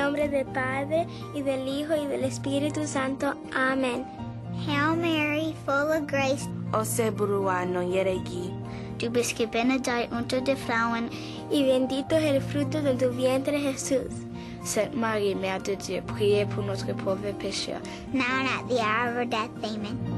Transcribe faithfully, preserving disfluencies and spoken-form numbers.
nombre del Padre, y del Hijo, y del Espíritu Santo. Amén. Hail Mary, full of grace, O se brua no yeregi. du bist gebenedeit unter den Frauen, Y bendito es el fruto de tu vientre, Jesús. Sainte Marie, Mère de Dieu, priez pour notre pauvre pécheurs. now and at the hour of our death. Amen.